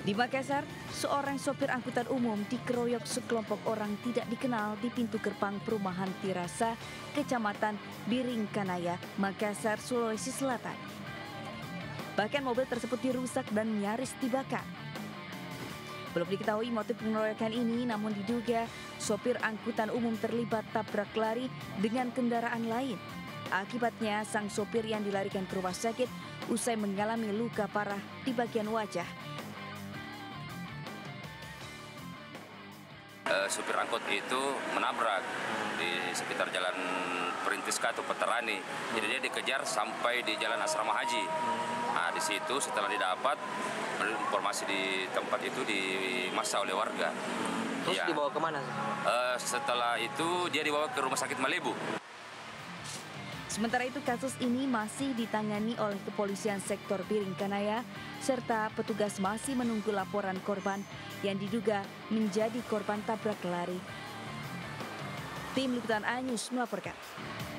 Di Makassar, seorang sopir angkutan umum dikeroyok sekelompok orang tidak dikenal di pintu gerbang perumahan Tirasa, Kecamatan Biringkanaya, Makassar, Sulawesi Selatan. Bahkan mobil tersebut dirusak dan nyaris dibakar. Belum diketahui motif pengeroyokan ini, namun diduga sopir angkutan umum terlibat tabrak lari dengan kendaraan lain. Akibatnya, sang sopir yang dilarikan ke rumah sakit usai mengalami luka parah di bagian wajah. Supir angkot itu menabrak di sekitar jalan Perintiska atau Peterani. Jadi dia dikejar sampai di jalan Asrama Haji. Nah, di situ setelah didapat informasi di tempat itu dimasa oleh warga. Terus ya. Dibawa kemana? Setelah itu dia dibawa ke Rumah Sakit Malibu. Sementara itu kasus ini masih ditangani oleh kepolisian sektor Biringkanaya serta petugas masih menunggu laporan korban yang diduga menjadi korban tabrak lari. Tim Liputan A News melaporkan.